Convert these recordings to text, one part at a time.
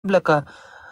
لکه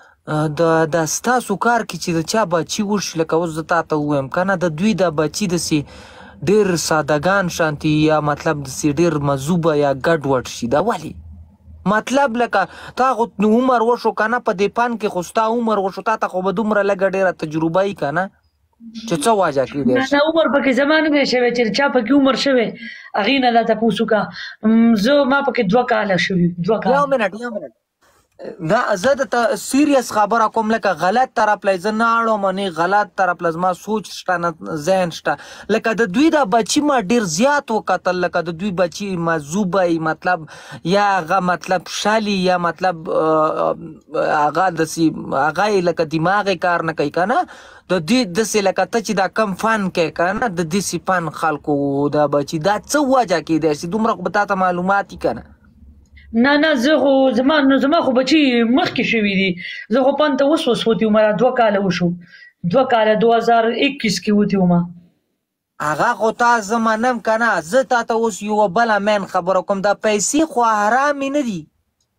دا ستاسو کار کې چې د چا بچي وشي، لکه اوس زه تا ته ووایم که نه، د دوی دا بچي داسې ډېر سادهګان شانتي یا مطلب داسې ډېر مذوبه یا ګډوډ شي. دا ولې؟ مطلب لکه تا خو عمر وشو که نه، په دې پن کې خو ستا عمر وشو، تا ته خو به دومره لږه ډېره تجربه وي که نه چې څه وجه کېدی شي. نه عمر پکې زما نه دی شوی چې چا پکې عمر شوی هغې نه دا تپوس وکړه. زه ما پکې 2 کاله شوي. 2 کاله. یو منټ نه، زه درته سیریس خبره کوم، لکه غلط طرف لی زه نه اړوم، نه غلط طرف لی زما سوچ شته نه ذهن شته. لکه د دوی دا بچي ما ډېر زیات وکتل، لکه د دوی بچي مذوبه وي، مطلب یا هغه مطلب شالي یا مطلب هغه داسې هغه یې لکه دماغ یې کار نه کوي که نه، د دوی داسې لکه ته چې دا کم فن کوې که نه، د داسې فن خلکو دا بچي. دا څه وجه کېدی شي؟ دومره خو به تا ته معلومات وي که نه. نه زه خو زما خو بچي مخکې شوي دي. زه خو پن ته اوس وتې وم، 2 کاله وشو. 2 کاله 2021 کې وتې وم. هغه خو تا زه منم که نه. زه تا ته اوس یوه بله مین خبره کوم، دا پیسې خو حرامې نه دي.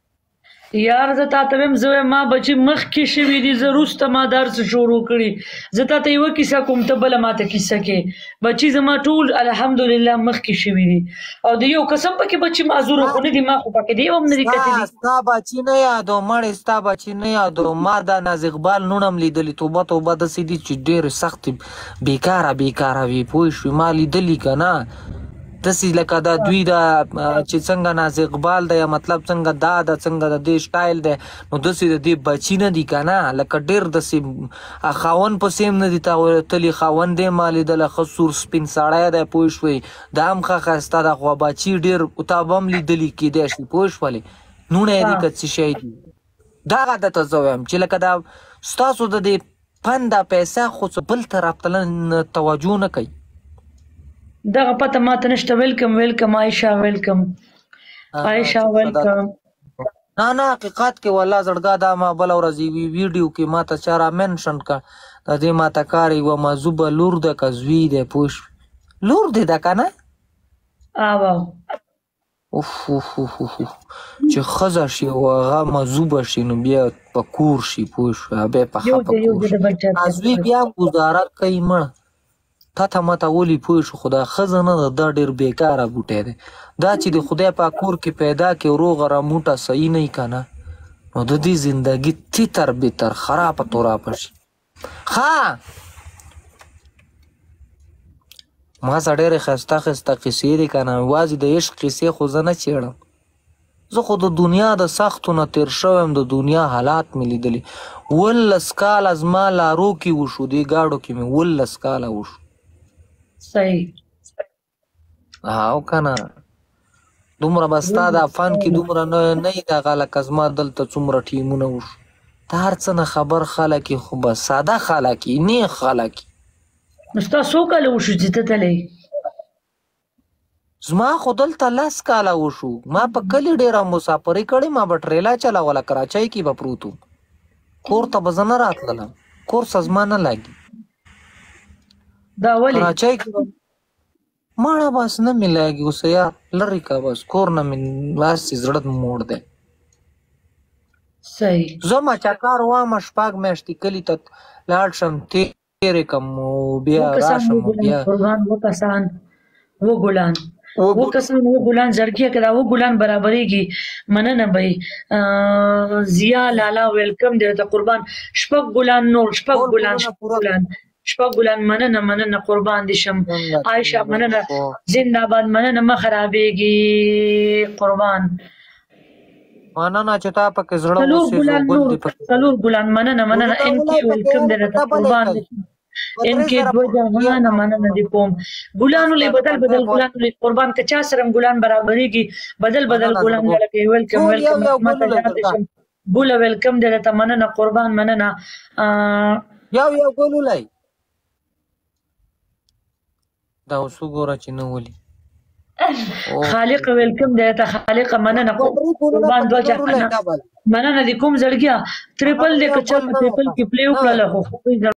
یار زه تا ته وایم، زه وایم ما بچي مخکې شوي دي، زه وروسته ما درس شروع کړي. زه تا ته یوه کیسه کوم، ته بله ماته کیسه کې. بچي زما ټول الحمدلله مخکې شوي دي، او د یو قسم پکې بچي معذوره خو نه دي. ما خو پکې د یو هم نه دي کتلي. ستا بچي نه یادو مړې، ستا بچي نه یادو. ما دا ناز اقبال نوڼ هم لیدلي، توبه توبه داسې دي چې ډېرې سختې بېکاره وي، پوه شوې. ما لیدلي که نه داسې لکه دا دوی دا چې څنګه ناز اقبال دی، یا مطلب څنګه دا ده، څنګه د دې سټایل دی، نو داسې د دې بچي نه دي که نه. لکه ډېر داسې خاوند پسې هم نه دي تلي. خاوند یې ما لیدلی، ښه سور سپین سړی دی، پوه شوې. دا هم ښه ښایسته ده، خو بچي ډېر تا به هم لیدلي کېدی شي، پوه شولې. نوڼی یې دي که څه شی دي. دغه درته زه وایم چې لکه دا ستاسو د دې فن دا پیسه خو څه بل طرف ته توجه نه کوي. دغه پته ماته نشته. ویلکم عایشه، ویلکم عایشه، ویلکم. نه حقیقت کې والله زړګا دا ما بله ورځ یوې ویډیو کې ما ته چا را منشن کړ، د دې ما ته کار یوه مذوبه لور ده که زوی دی، پوه شوې. لور دې ده که نه؟ اوف چې ښځه شي او هغه مذوبه شي، نو بیا په کور شي، پوه شوې. بیا په ښه په کور شي. زوی بیا هم ګزاره کوي مړه، تا ته ماته ولي، پوه شو. خو دا ښځه نه ده، دا ډېر بېکاره بوټی دی. دا چې د خدای په کور کې پیدا کړي روغه رموټه صحیح نه وي که نه، نو د دې زندګي تیتر بتر خرابه ترابه شي. ښه ما سره ډېرې ښایسته قصې دي که نه، یوازې د عشق قصې خو زه نه څېړم. زه خو د دنیا د سختو نه تېر شوی یم، د دنیا حالات مې لیدلي. 19 کاله زما لارو کې وشو، دې ګاډو کې مې 19 کاله وشو. صحیح. او که نه دومره به ستا دا فن کې دومره نه وي دغه، لکه زما دلته څومره ټیمونه وشو. ته هر څه نه خبر خلک یې، خو بس ساده خلک یې، نیغ خلک یې. نو ستا څو کاله وشو چې ته تللی؟ زما خو دلته 10 کاله وشو. ما په کلي ډېره مسافري کړې، ما به ټریلا چلوله، کراچۍ کې به پروت وم. کور ته به زه نه راتللم، کورس زما نه لګي. دا ولې؟ کراچۍ کې ماړه بس نه مې لګي اوس، یار لرې که بس کور نه مې هسې زړه موړ دی. صحیح. زه چکر وامه 4 میاشتې کلي ته لاړ شم، تېرې کړم او بیا راشم. بیا کسان ګلان زړګیه که دا 2 ګلان برابرېږي. مننه به ضیا لالا ویلکم دی درته قربان. 6 ګلان نور، 6 ګلان 6 ګلان. مننه قربان دي شم. عایشه مننه، زنده باد. مننه مه خرابېږي قربان. مننه چې تا پکې زړه اوسېږي. 4 ګلان. مننه ان کې ویلکم دی درته قربان دي شم. ان کې 2 جهانه. مننه دې کوم. ګلانو لی بدل ګلانو لی قربان، که چا سره ګلان برابرېږي بدل ګلان لکه ویلکم. بوله ویلکم دی درته. مننه قربان. مننه. یو ګل ولئ دا اوس وګوره چې نه ولي. خالق ویلکم دی ته. خالقه مننه قربان. 2 جهانه. مننه دې کوم زړګیه. 3 دی که چا په 3 کې پلی وکړله خو